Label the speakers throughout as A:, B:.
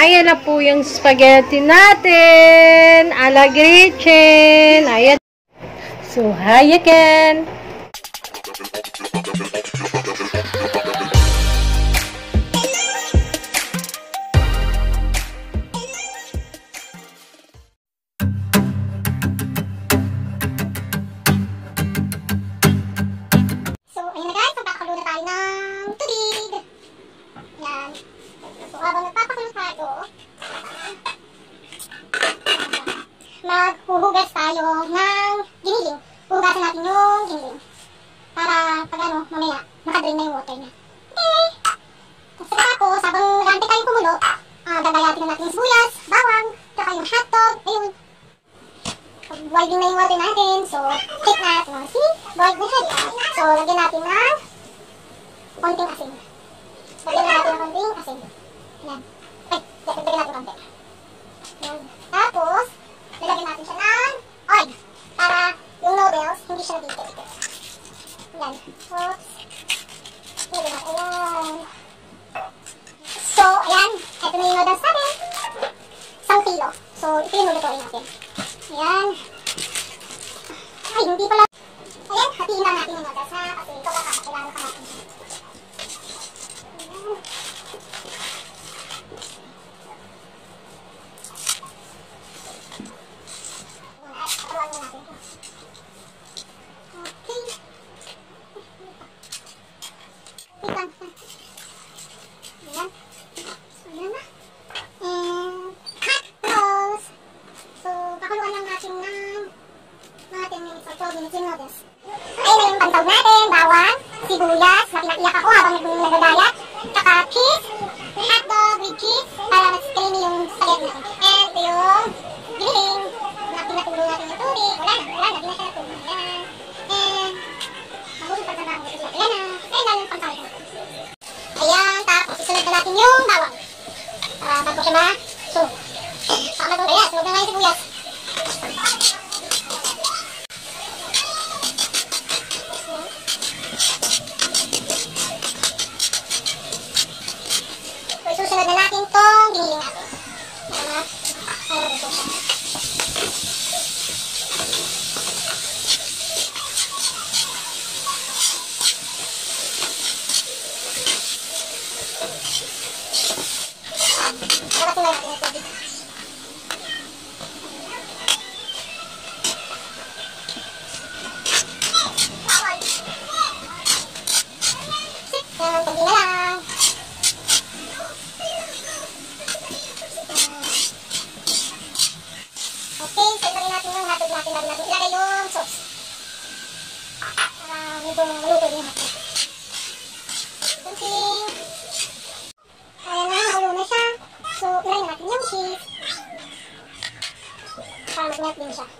A: Ayan na po yung spaghetti natin. Ala Gretchen. Ayan. So, hi again.
B: So, ayun na guys. Magpapakaluto na tayo ng tubig. Yan. So, habang nagpapakulo tayo, maghuhugas tayo ng giniling. Huhugasan natin yung giniling. Para pag ano, mamaya, nakadrain na yung water niya. Okay! Tapos, habang nag-aantay tayong kumulo, gagayatin na natin yung sibuyas, bawang, saka yung hotdog, ayun. Boiling na yung water natin, so, check natin. See? Boiled na siya. So, lagyan natin ng konting asin. Lagyan natin ng konting asin. Yan. Ay, lagyan natin konti. Yan. Tapos, lalagyan natin siya ng oil. Para yung noodles, hindi siya nagigit. Yan. Oops. Lagyan natin. Ayan. So, ayan. Ito na yung noodles natin. 1 kilo. So, ito yung lulutuin natin. Ayan. Ay, hindi pala. Ayan, hatiin lang natin yung noodles ha. Kasi ito baka kailangan pa natin. Ayan. Patuloy mo natin ito. Okay. Wait lang. Ayan. So, ayan na. And hot rolls. So, pakuluan lang natin ng mga 10 minutes or 12 minutes yung noodles. Ayun na yung pantog natin, bawang, sibuyas, na pinaiyak ako habang nagdadayat, saka cheese, hotdog with cheese, para mas creamy yung spaghetti natin. And ito yung giniling, na pinatulo natin yung tubig, wala na, di na siya natulo. Ayan. And, mabuti pa sa bawang natin. Ayan na, ayan na yung pantog natin. Ayan, tapos isunod na natin yung bawang. Bago siya ma-sunog. Saka matulog, ayan, sunog na nga yung sibuyas. Susunod na natin itong giniling natin. Mag-melt din siya.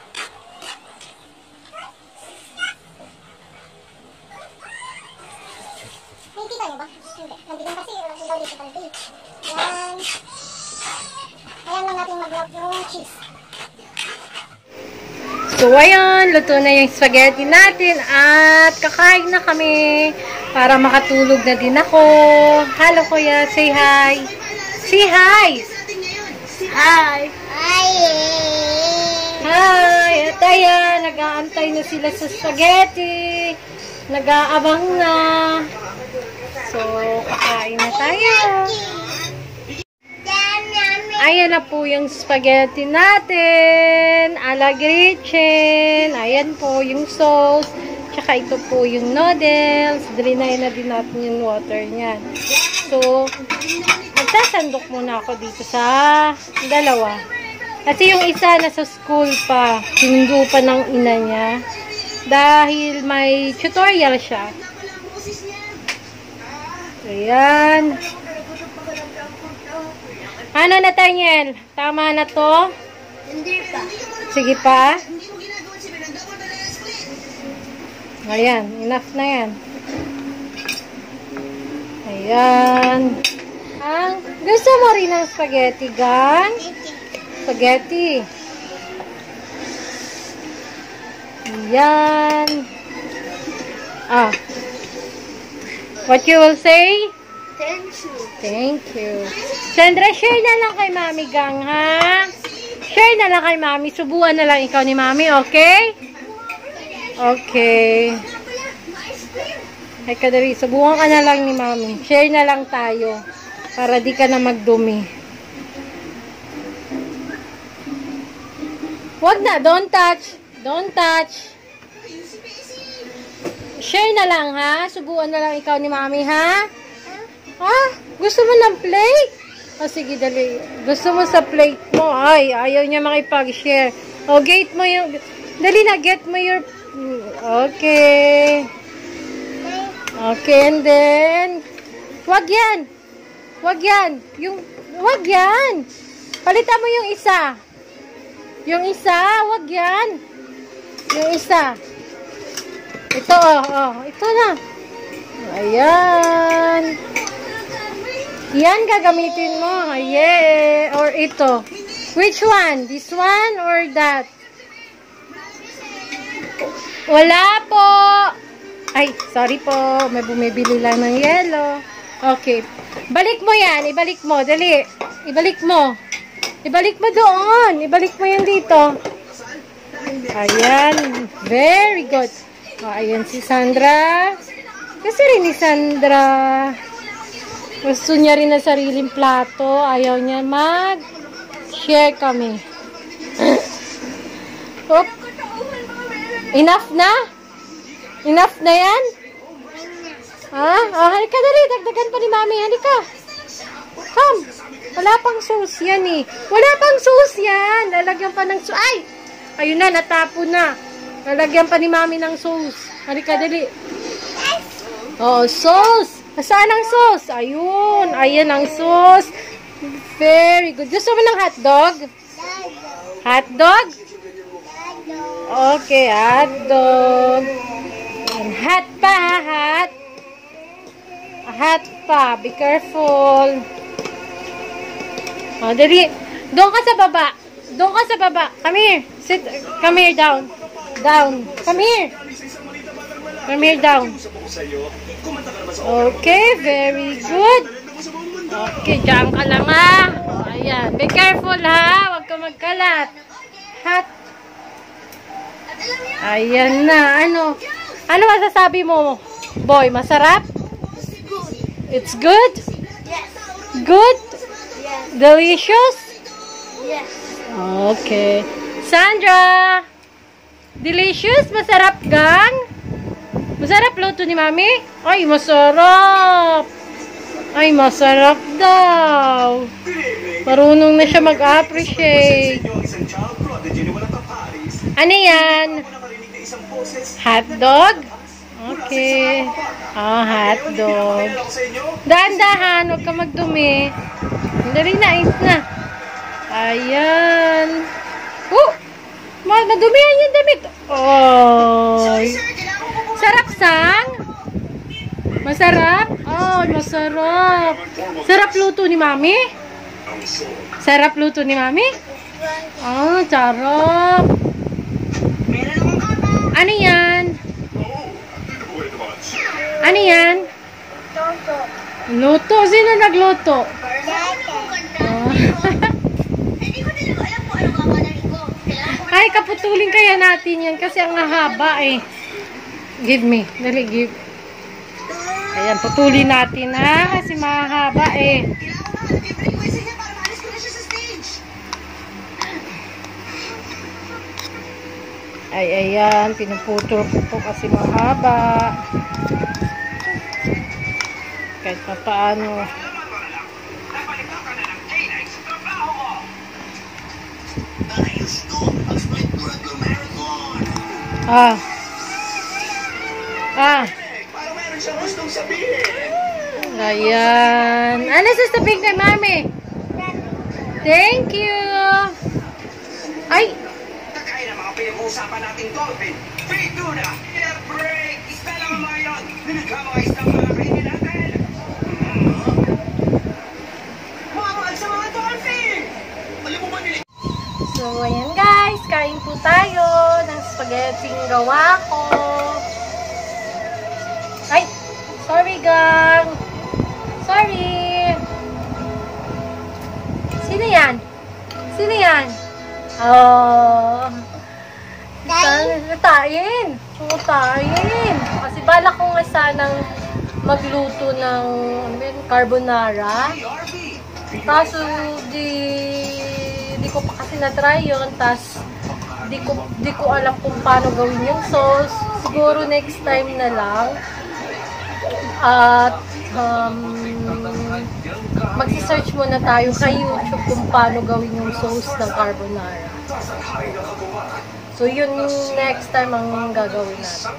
B: May kita niyo ba? Hindi. Nandiyan kasi daw dito pa rin. Ayan. Ayan lang natin mag-melt yung cheese.
A: So, ayan. Luto na yung spaghetti natin. At kakain na kami. Para makatulog na din ako. Hello, kuya. Say hi. Say hi. Hi.
B: Hi.
A: Hi! At ayan, nag-aantay na sila sa spaghetti. Nag-aabang na. So, kakain na tayo. Ayan na po yung spaghetti natin. Ala Gretchen. Ayan po yung sauce. Tsaka ito po yung noodles. Drinayin na din natin yung water niyan. So, magsasandok muna ako dito sa dalawa. Kasi yung isa nasa school pa, sinundo pa ng ina niya. Dahil may tutorial siya. Ayan. Ano, Nathaniel? Tama na to?
B: Hindi pa.
A: Sige pa. Ayan, enough na yan. Ayan. Gusto mo rin ng spaghetti, Gan? Spaghetti. Yan. What you will say? Thank you. Sandra, share na lang kay Mami Gang, ha? Share na lang kay Mami. Subuan na lang ikaw ni Mami, okay? Okay. Ay, kadali. Subukan ka na lang ni Mami. Share na lang tayo. Para di ka na magdumi. Wag na. Don't touch. Don't touch. Share na lang, ha? Subuan na lang ikaw ni Mami, ha? Ha? Gusto mo ng plate? O, sige, dali. Gusto mo sa plate mo? Ay, ayaw niya makipag-share. O, get mo yung... Dali na, get mo your... Okay. Okay, and then... Wag yan. Wag yan. Wag yan. Palitan mo yung isa. Yung isa, wag yan. Yung isa. Ito, ito na. Ayan. Yan gagamitin mo. Yeah. Or ito. Which one? This one or that? Wala po. Ay, sorry po. May bumibili lang ng yelo. Okay. Balik mo yan. Ibalik mo. Dali. Ibalik mo. Ibalik mo doon. Ibalik mo yan dito. Ayan. Very good. O, ayan si Sandra. Kasi rin ni Sandra. Gusto niya rin na sariling plato. Ayaw niya mag-share kami. Oop. Enough na? Enough na yan? Ha? Oh, halika dali. Dagdagan pa ni Mami. Halika. Come. Wala pang sauce yan eh. Wala pang sauce yan. Lalagyan pa ng sauce. Ay! Ayun na. Natapon na. Lalagyan pa ni Mami ng sauce. Halika dali. Oh, sauce. Saan ang sauce? Ayun. Ayan ang sauce. Very good. Gusto mo ng hotdog? Hotdog? Okay, hotdog. Hot pa, hot. Hot pa. Be careful. Oh, dali. Doon ka sa baba. Doon ka sa baba. Come here. Sit. Come here, down. Down. Come here. Come here, down. Okay, very good. Okay, dyan ka lang, ha. Ayan. Be careful, ha. Huwag ka magkalat. Hot. Ayan na. Ano? Ano masasabi mo, boy? Masarap? It's good?
B: Yes.
A: Good?
B: Yes.
A: Delicious?
B: Yes.
A: Okay. Sandra! Delicious? Masarap, gang? Masarap luto ni Mami? Ay, masarap! Ay, masarap daw. Marunong na siya mag-appreciate. Ano yan? Hotdog? Okay. Ah, hotdog. Dahan-dahan, huwag ka magdumi. Dali na, eat na. Ayan. Oh! Madumihan yung damit. Oh! Sarap, sang? Masarap? Oh, masarap. Sarap luto ni Mami? Sarap luto ni Mami? Oh, sarap. Ano yan? Ano yan?
B: Toto.
A: Luto? Sino nagluto? Oh. Ay, kaputulin kaya natin yan kasi ang haba eh. Give me. Dali, give. Ayan, putulin natin ha kasi mahaba eh. Ay, ayan. Pinuputol ko po kasi mahaba. Kahit pa paano. Ah. Ah. Ayan. Ano sasabihin kay Mami? Thank you. Ay.
C: Kakain ang mga pinag-uusapan nating dolphin. Free tuna. Air break. Isda lang ang mga yun. Nilikha mga isda mga kainin natin. Mamahal sa mga dolphin. Alam mo ba nila?
A: So, ayan guys. Kain po tayo ng spaghetti gawa ko. Ay. Sorry, gang. Sorry. Sino yan? Sino yan? Oh. Tayin. Tayin. Kasi balak ko nga sanang magluto ng carbonara. Kaso di ko pa kasi na-try yun. Tas di ko alam kung paano gawin yung sauce. Siguro next time na lang. At magsi-search muna tayo kay YouTube kung paano gawin yung sauce ng carbonara. So yun next time ang gagawin natin.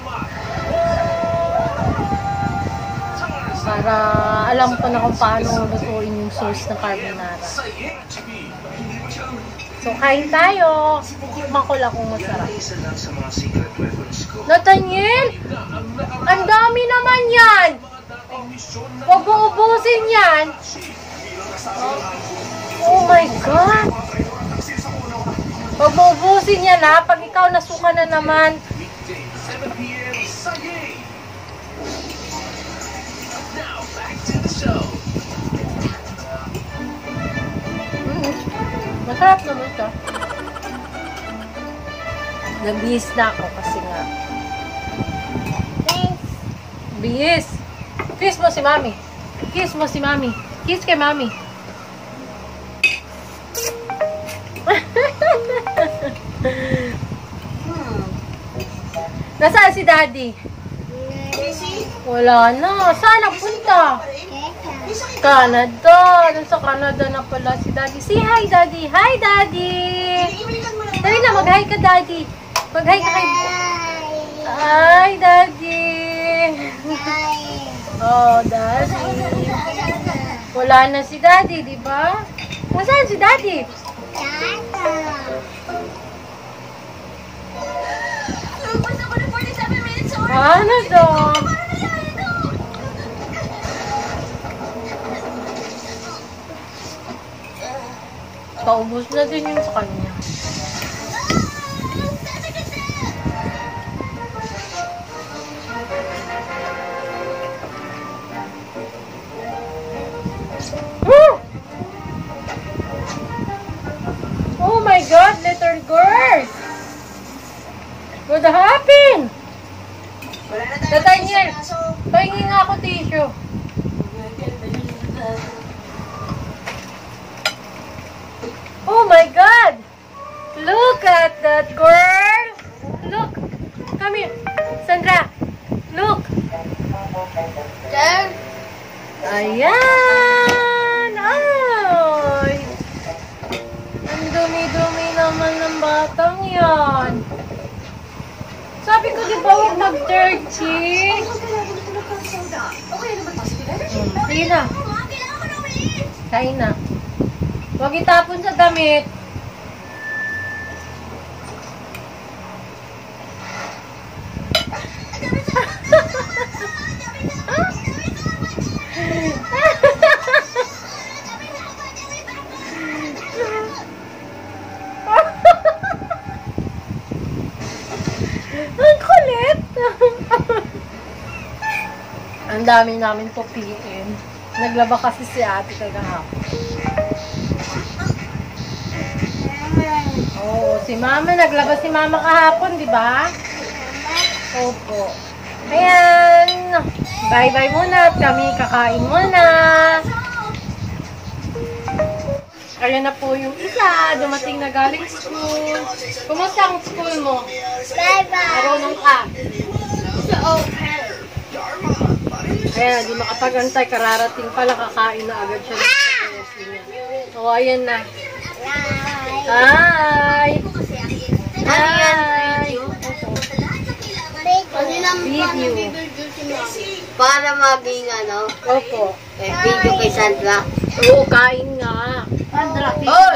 A: Para alam ko na kung paano lutuin yung sauce ng carbonara. So kain tayo. Tikman ko lang kung masarap. Nathaniel! Ang dami naman yan! Huwag mo ubusin yan! Oh my God! Huwag mo ubusin yan ha! Pag ikaw nasuka na naman. Masarap naman siya. Nabihis na ako kasi nga.
B: Thanks.
A: Bihis. Kiss mo si Mami. Kiss mo si Mami. Kiss kay Mami. Nasaan si Daddy? Wala na. Saan nagpunta? Canada. Nasa Canada na pala si Daddy. Say hi, Daddy. Hi, Daddy. Dali na, mag-hi ka, Daddy. Mag-hi ka kay... Hi, Daddy. Oh, Daddy. Wala na si Daddy, di ba? Nasaan si Daddy? Canada. Paubos na din yun sa kanya. Oh my God, little girl! What happened? Nathaniel, pahingi nga ako tissue. Oh my God! Look at that girl! Look! Come here! Sandra! Look! There! Ayan! Ay! Ang dumi-dumi naman ng batang yan. Sabi ko, di ba huwag mag-dirty? Sige na. Kain na. Huwag itapon sa damit. Ang kulit. Ang dami namin tupiin. Naglaba kasi si ate kagahapon. Oo, si Mama. Naglaba si Mama kahapon, di ba? Opo. Ayan. Bye-bye muna at kami kakain muna. Ayan na po yung isa. Dumating na galing school. Kumusta ang school mo?
B: Bye-bye.
A: Marunong ka. Ayan, di makapag-antay. Kararating pala, kakain na agad siya. O, ayan na. Hi! Hi! Video.
D: Para maging ano,
A: Opo.
D: video kay Sandra.
A: Oo, kain nga.
D: Oh,